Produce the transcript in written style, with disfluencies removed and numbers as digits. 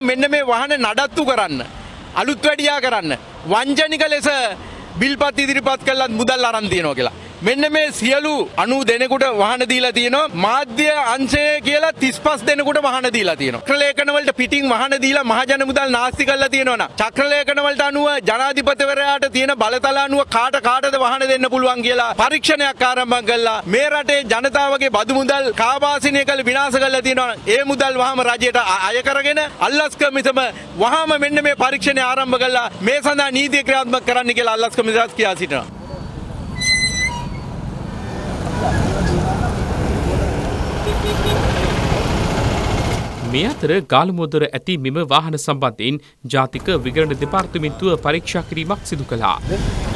මෙන්න මේ වාහන නඩත්තු කරන්න අලුත් වැඩියා කරන්න වංජනික ලෙස බිල්පත් ඉදිරිපත් කළත් මුදල් අරන් තියනවා කියලා. මෙන්න මේ සියලු 90 දෙනෙකුට වාහන දීලා තියෙනවා. මාධ්‍ය අංශය කියලා 35 දෙනෙකුට වාහන දීලා තියෙනවා. චක්‍රලේඛන වලට පිටින් වාහන දීලා මහජන මුදල් නාස්ති කරලා තියෙනවා නා. චක්‍රලේඛන වලට අනුව ජනාධිපතිවරයාට තියෙන බලතල අනුව කාටද වාහන දෙන්න පුළුවන් කියලා පරීක්ෂණයක් ආරම්භ කළා. මේ රටේ ජනතාවගේ බදු මුදල් කාබාසිනිය කළ විනාශ කරලා තියෙනවා. ඒ මුදල් වහම රජයට අය කරගෙන අල්ලස් කමිටුම වහම මෙන්න මේ පරීක්ෂණය ආරම්භ කළා. මේ සඳහා නීතිය ක්‍රියාත්මක කරන්න කියලා අල්ලස් කමිටුවත් කියා සිටිනවා. මේ අතර ගාලමුවදොර ඇති මෙම වාහන සම්බන්ධයෙන් ජාතික විවරණ දෙපාර්තමේන්තුව පරීක්ෂා කිරීමක් සිදු කළා.